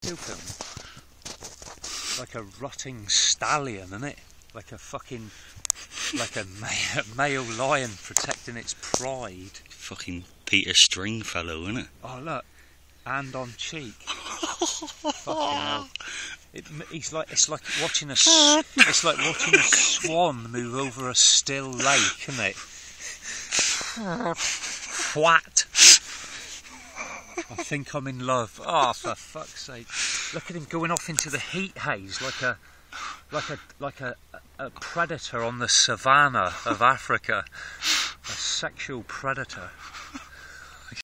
looking like a rotting stallion, isn't it? Like a fucking, like a male lion protecting its pride. Fucking Peter Stringfellow, isn't it? Oh look, and on cheek. Fucking hell. It's like watching a swan move over a still lake, isn't it? What? I think I'm in love. Oh, for fuck's sake! Look at him going off into the heat haze like a predator on the savannah of Africa. A sexual predator.